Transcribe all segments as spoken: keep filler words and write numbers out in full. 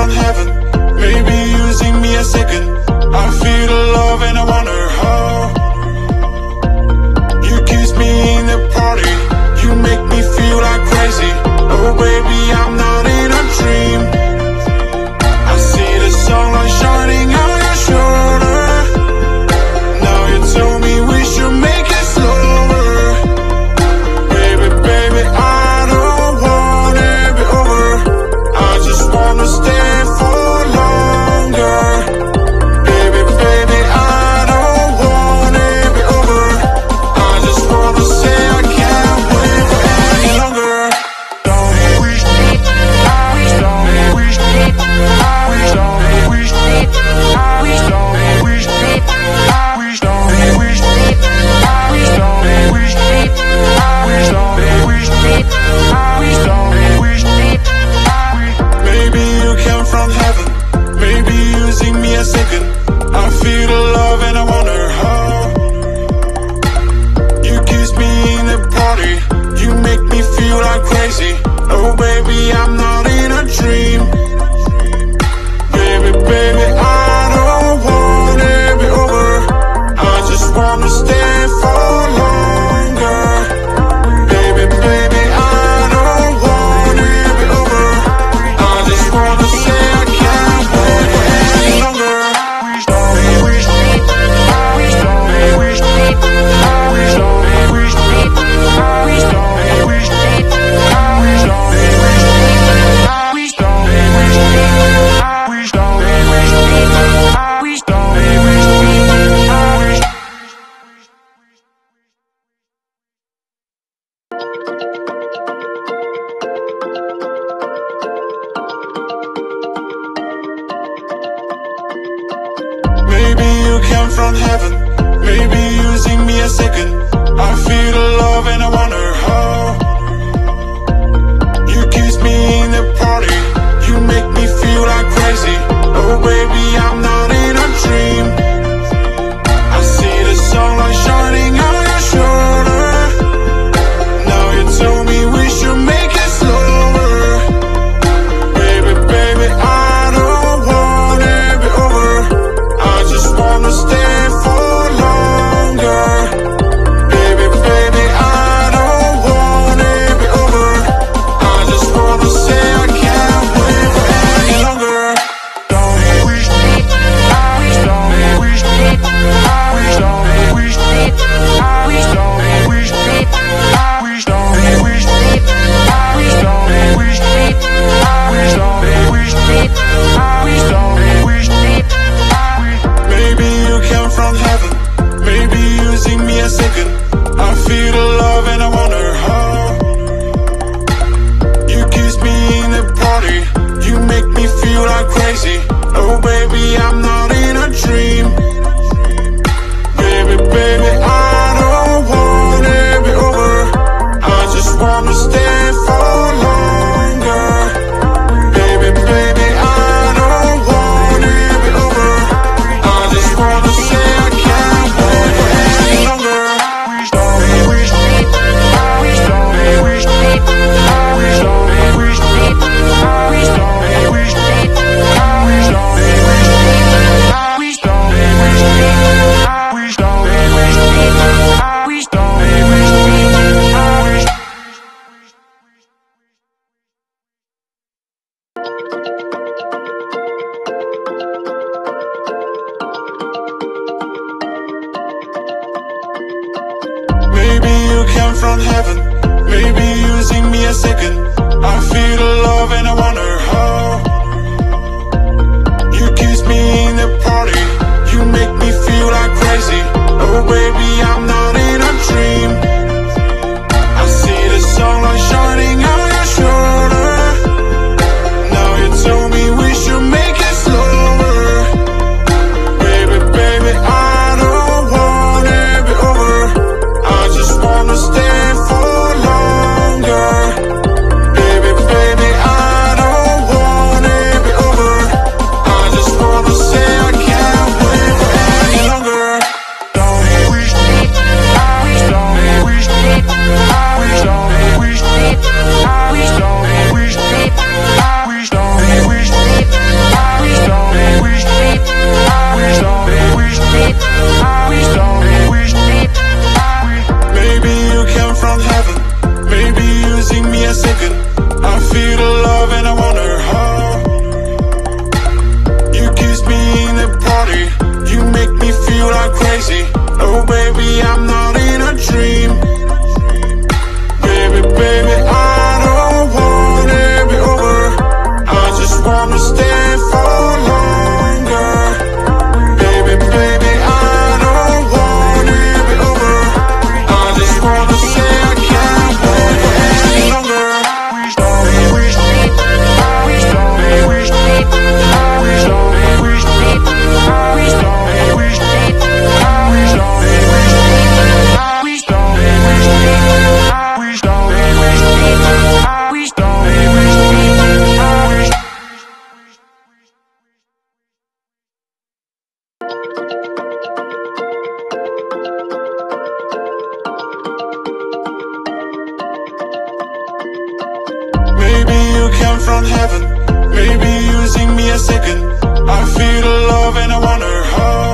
from heaven, maybe using me a second. I feel the love and I wonder how. You kiss me in the party, you make me feel like crazy. Oh baby, I'm not in a dream. I see the sunlight shining on your shoulder. Now you tell me we should make it slower. Baby, baby, I don't want it be over. I just wanna stay for longer. Baby, baby, I don't want it be over. I just wanna say I can't wait for any longer. Don't wish, I wish, don't wish, I wish, don't wish, I wish, don't wish, I wish, don't wish, I wish, don't wish, I wish, don't wish, I wish, don't wish, I wish. Maybe you came from heaven, maybe using me a second. I feel the love and I wonder how. You kiss me in the party, you make me feel like crazy. Oh baby, I'm not in a dream. Baby, baby, I don't want it be over. I just wanna stay for longer. Baby, baby, I don't want it be over. I just wanna say I can't wait for any longer. Don't wish, I wish, don't wish, I wish, don't wish, I wish, don't wish, I wish, don't wish, I wish, don't wish, I wish, don't wish, I wish, don't wish, I wish. Maybe you came from heaven, maybe using me a second. I feel the love and I wonder how. You kiss me in the party, you make me feel like crazy. Oh baby, I'm not in a dream. I see the sunlight shining on your shoulder. Now you tell me we should make it slower. Baby, baby, I don't want it be over. I just wanna stay for longer. Baby, baby, I don't want it be over. I just wanna say I can't wait for any longer. Don't wish, I wish, don't wish, I wish, don't wish, I wish, don't wish, I wish, don't wish, I wish, don't wish, I wish, don't wish, I wish, don't wish, I wish. Maybe you came from heaven, maybe using me a second. I feel the love and I wonder how. You kiss me in the party, you make me feel like crazy. Oh baby, I'm not in a dream. Baby, baby, I don't want it be over. I just wanna stay for longer. Baby, baby, I don't want it be over. I just wanna say I can't wait for any longer. Don't wish, I wish, don't wish, I wish, don't wish, I wish, don't wish, I wish, don't wish, I wish, don't wish, I wish, don't wish, I wish, don't wish, I wish. Maybe you came from heaven, maybe using me a second. I feel the love and I wonder how. You kiss me in the party, you make me feel like crazy. Oh baby, I'm not in a dream. I see the sunlight shining on your shoulder. Now you tell me we should make it slower. Baby, baby, I don't want it be over. I just wanna stay for longer. Baby, baby, I don't want it be over. I just wanna say I can't wait for any longer. Don't wish, crazy. Oh baby, I'm not in a dream. Baby, baby, I don't want it be over. I just wanna stay for longer. Baby, baby, I don't want it be over. I just wanna say I can't wait for any longer. Maybe you came from heaven, maybe using me a second. I feel the love and I wonder how.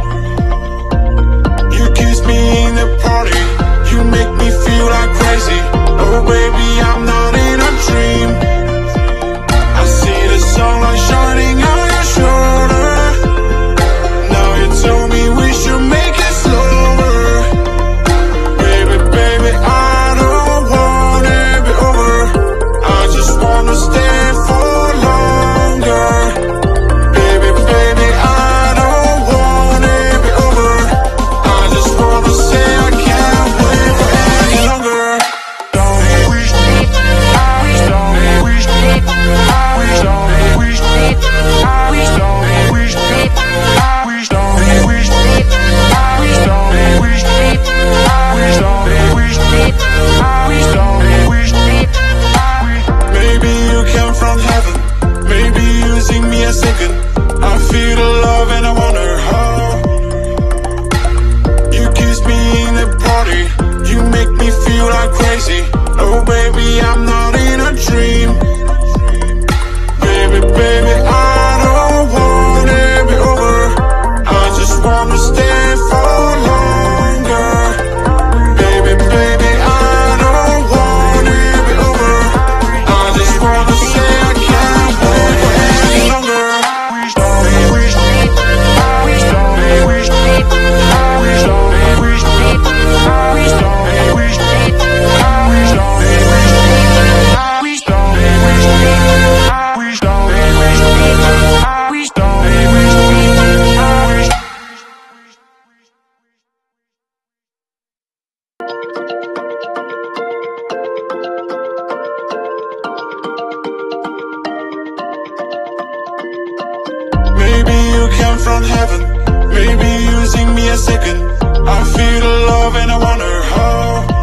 You kiss me in the party, you make me feel like crazy. Oh baby, I'm not in a dream. I see the sunlight shining on your shoulder. Now you tell me we should make it slower. Baby, baby, I don't want it be over. I just wanna stay for longer. Baby, baby, I don't want it be over. I just wanna say I can't wait for any longer. Maybe you came from heaven, maybe using me a second. I feel the love and I wonder how. You kiss me in the party, you make me feel like crazy. Oh baby, I'm not in a dream. Baby, baby, I don't want it be over. I just wanna stay for longer. Baby, baby, I don't want it be over. I just wanna say I can't wait for any longer. Maybe you came from heaven, maybe using me a second. I feel the love and I wonder how.